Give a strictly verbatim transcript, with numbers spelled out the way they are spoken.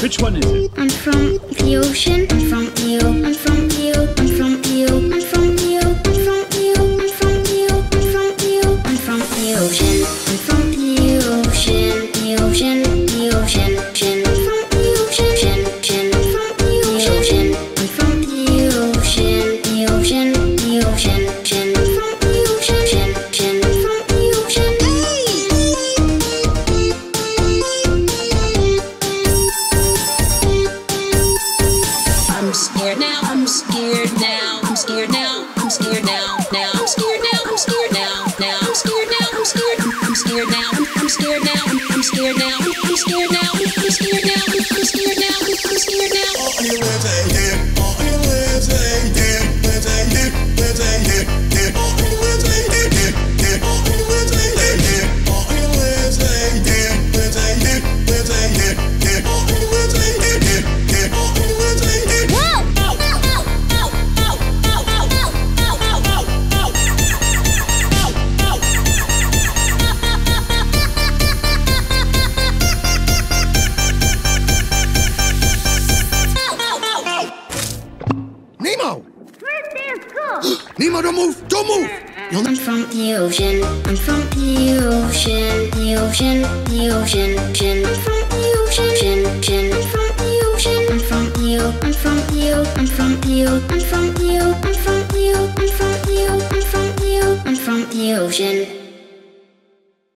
Which one is it? I'm from the ocean. I'm from the o. I'm from the o. I'm from the o. I'm from the o. I'm from the o. I'm from the o. I'm from the o. I'm from the ocean. I'm from the ocean. The ocean. The ocean. Ocean. I'm from the ocean. Ocean. I'm from the ocean. I'm from the ocean. The ocean. The ocean. Ocean. I'm from the ocean. Ocean. I'm from the ocean. I'm scared now, I'm scared now, I'm scared now, I'm scared now, now I'm scared now, I'm scared now, now I'm scared now, I'm scared, I'm scared now, I'm scared now, I'm scared now, I'm scared now, I'm scared now, I'm scared now, I'm scared now. Are you ready? Yeah. Are you ready? Yeah. Ready? Yeah. Ready? Yeah. Yeah. Are you ready? Yeah. Yeah. Are you ready? Yeah. Are you ready? Yeah. Ready? Yeah. Ready? Yeah. Yeah. Are you ready? Yeah. Yeah. Are you ready? Yeah. Nemo! Nemo, don't move! Don't move! You'll I'm from the ocean. I'm from the ocean. The ocean. The ocean. Ocean. I'm from the ocean. Ocean. I'm from the ocean. I'm from the o. I'm from the o. I'm from the o. I'm from the o. I'm from the o. I'm from the o. I'm from the o. I'm from the ocean.